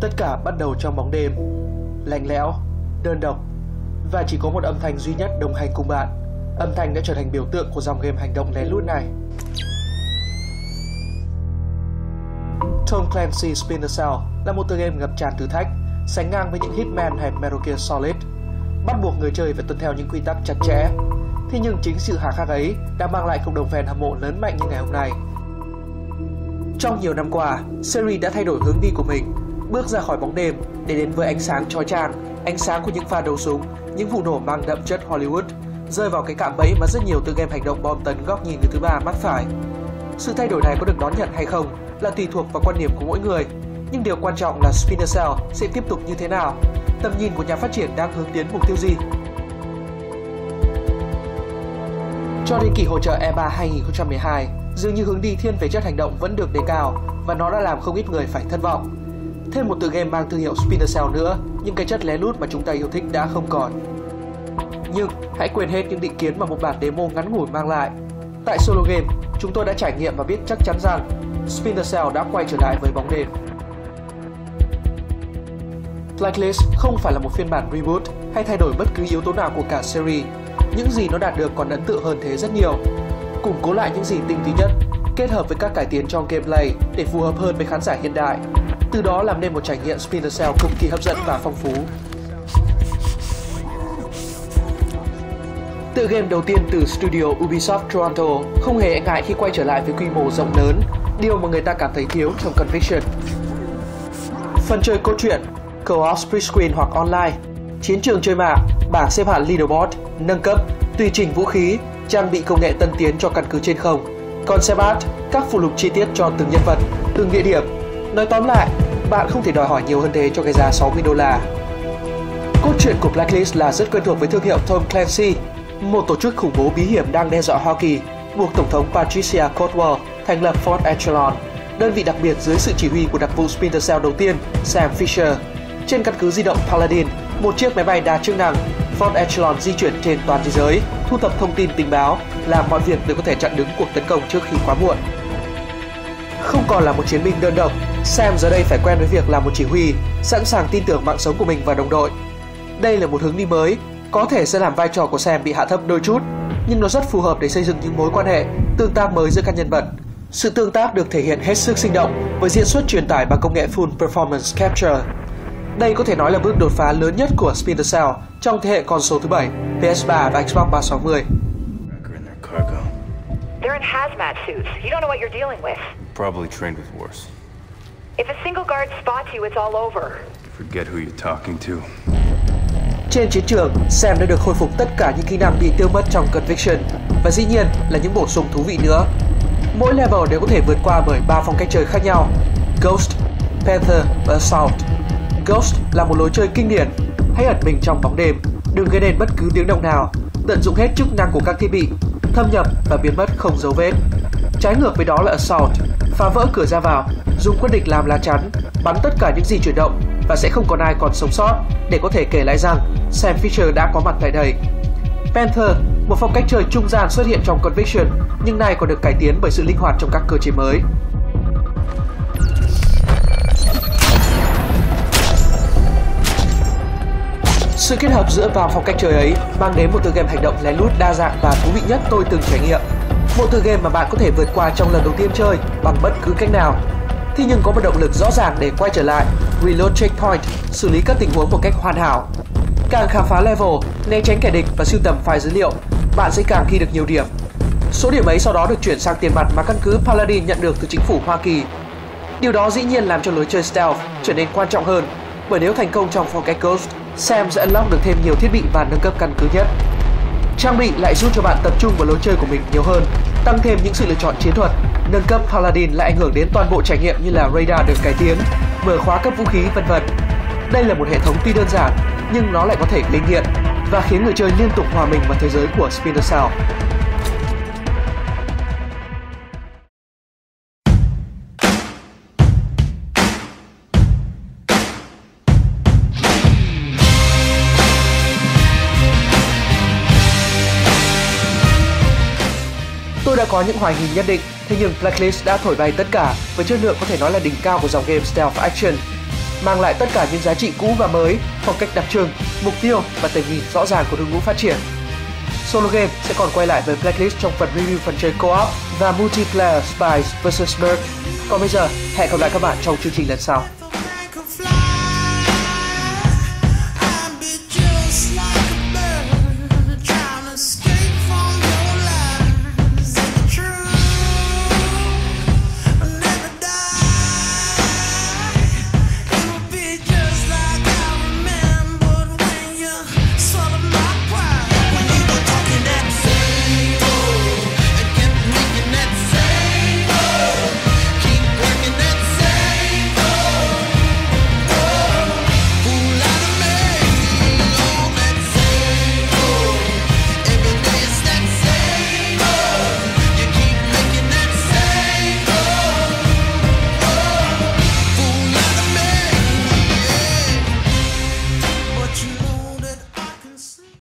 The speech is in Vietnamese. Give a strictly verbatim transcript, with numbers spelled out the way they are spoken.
Tất cả bắt đầu trong bóng đêm, lạnh lẽo, đơn độc và chỉ có một âm thanh duy nhất đồng hành cùng bạn. Âm thanh đã trở thành biểu tượng của dòng game hành động lén lút này. Tom Clancy's Splinter Cell là một tựa game ngập tràn thử thách, sánh ngang với những Hitman hay Metal Gear Solid, bắt buộc người chơi phải tuân theo những quy tắc chặt chẽ. Thế nhưng chính sự hà khắc ấy đã mang lại cộng đồng fan hâm mộ lớn mạnh như ngày hôm nay. Trong nhiều năm qua, series đã thay đổi hướng đi của mình, bước ra khỏi bóng đêm để đến với ánh sáng chói chang, ánh sáng của những pha đấu súng, những vụ nổ mang đậm chất Hollywood, rơi vào cái cạm bẫy mà rất nhiều tựa game hành động bom tấn góc nhìn người thứ ba mắc phải. Sự thay đổi này có được đón nhận hay không là tùy thuộc vào quan điểm của mỗi người, nhưng điều quan trọng là Splinter Cell sẽ tiếp tục như thế nào, tầm nhìn của nhà phát triển đang hướng đến mục tiêu gì. Cho đến kỳ hội chợ E ba hai không một hai, dường như hướng đi thiên về chất hành động vẫn được đề cao và nó đã làm không ít người phải thất vọng. Thêm một tựa game mang thương hiệu Splinter Cell nữa, nhưng cái chất lén lút mà chúng ta yêu thích đã không còn. Nhưng hãy quên hết những định kiến mà một bản demo ngắn ngủi mang lại. Tại Solo Game, chúng tôi đã trải nghiệm và biết chắc chắn rằng Splinter Cell đã quay trở lại với bóng đêm. Blacklist không phải là một phiên bản reboot hay thay đổi bất cứ yếu tố nào của cả series. Những gì nó đạt được còn ấn tượng hơn thế rất nhiều. Củng cố lại những gì tinh túy nhất, kết hợp với các cải tiến trong gameplay để phù hợp hơn với khán giả hiện đại. Từ đó làm nên một trải nghiệm Splinter Cell cực kỳ hấp dẫn và phong phú. Tựa game đầu tiên từ studio Ubisoft Toronto không hề e ngại khi quay trở lại với quy mô rộng lớn, điều mà người ta cảm thấy thiếu trong Conviction. Phần chơi cốt truyện, co-op split screen hoặc online, chiến trường chơi mạng, bảng xếp hạng leaderboard, nâng cấp, tùy chỉnh vũ khí, trang bị công nghệ tân tiến cho căn cứ trên không, concept art, các phụ lục chi tiết cho từng nhân vật, từng địa điểm. Nói tóm lại, bạn không thể đòi hỏi nhiều hơn thế cho cái giá sáu mươi đô la. Cốt truyện của Blacklist là rất quen thuộc với thương hiệu Tom Clancy, một tổ chức khủng bố bí hiểm đang đe dọa Hoa Kỳ, buộc Tổng thống Patricia Caldwell thành lập Fort Echelon, đơn vị đặc biệt dưới sự chỉ huy của đặc vụ Splinter Cell đầu tiên, Sam Fisher. Trên căn cứ di động Paladin, một chiếc máy bay đa chức năng, Fort Echelon di chuyển trên toàn thế giới, thu thập thông tin tình báo, làm mọi việc để có thể chặn đứng cuộc tấn công trước khi quá muộn. Không còn là một chiến binh đơn độc, Sam giờ đây phải quen với việc làm một chỉ huy, sẵn sàng tin tưởng mạng sống của mình và đồng đội. Đây là một hướng đi mới, có thể sẽ làm vai trò của Sam bị hạ thấp đôi chút, nhưng nó rất phù hợp để xây dựng những mối quan hệ, tương tác mới giữa các nhân vật. Sự tương tác được thể hiện hết sức sinh động với diễn xuất truyền tải bằng công nghệ Full Performance Capture. Đây có thể nói là bước đột phá lớn nhất của Splinter Cell trong thế hệ console thứ bảy, P S ba và Xbox ba sáu mươi. They're in hazmat suits. You don't know what you're dealing with. Probably trained with worse. If a single guard spots you, it's all over. Forget who you're talking to. Trên chiến trường, Sam đã được khôi phục tất cả những kỹ năng bị tiêu mất trong Conviction và dĩ nhiên là những bổ sung thú vị nữa. Mỗi level đều có thể vượt qua bởi ba phong cách chơi khác nhau: Ghost, Panther và Assault. Ghost là một lối chơi kinh điển. Hãy ẩn mình trong bóng đêm, đừng gây nên bất cứ tiếng động nào, tận dụng hết chức năng của các thiết bị, thâm nhập và biến mất không dấu vết. Trái ngược với đó là Assault, phá vỡ cửa ra vào, dùng quân địch làm lá chắn, bắn tất cả những gì chuyển động và sẽ không còn ai còn sống sót để có thể kể lại rằng Sam Fisher đã có mặt tại đây. Panther, một phong cách chơi trung gian xuất hiện trong Conviction, nhưng nay còn được cải tiến bởi sự linh hoạt trong các cơ chế mới. Sự kết hợp giữa ba phong cách chơi ấy mang đến một tựa game hành động lén lút đa dạng và thú vị nhất tôi từng trải nghiệm. Một tựa game mà bạn có thể vượt qua trong lần đầu tiên chơi bằng bất cứ cách nào. Thế nhưng có một động lực rõ ràng để quay trở lại, reload checkpoint, xử lý các tình huống một cách hoàn hảo. Càng khám phá level, né tránh kẻ địch và sưu tầm file dữ liệu, bạn sẽ càng ghi được nhiều điểm. Số điểm ấy sau đó được chuyển sang tiền mặt mà căn cứ Paladin nhận được từ chính phủ Hoa Kỳ. Điều đó dĩ nhiên làm cho lối chơi stealth trở nên quan trọng hơn, bởi nếu thành công trong phong cách Ghost, Sam sẽ unlock được thêm nhiều thiết bị và nâng cấp căn cứ nhất. Trang bị lại giúp cho bạn tập trung vào lối chơi của mình nhiều hơn, tăng thêm những sự lựa chọn chiến thuật. Nâng cấp Paladin lại ảnh hưởng đến toàn bộ trải nghiệm như là radar được cải tiến, mở khóa cấp vũ khí vân vân. Đây là một hệ thống tuy đơn giản nhưng nó lại có thể linh hiện và khiến người chơi liên tục hòa mình vào thế giới của Splinter Cell. Tôi đã có những hoài nghi nhất định, thế nhưng Blacklist đã thổi bay tất cả với chất lượng có thể nói là đỉnh cao của dòng game Stealth Action. mang lại tất cả những giá trị cũ và mới, phong cách đặc trưng, mục tiêu và tầm nhìn rõ ràng của đội ngũ phát triển. Solo game sẽ còn quay lại với Blacklist trong phần review phần chơi co-op và multiplayer Spies versus. Merc. Còn bây giờ, hẹn gặp lại các bạn trong chương trình lần sau.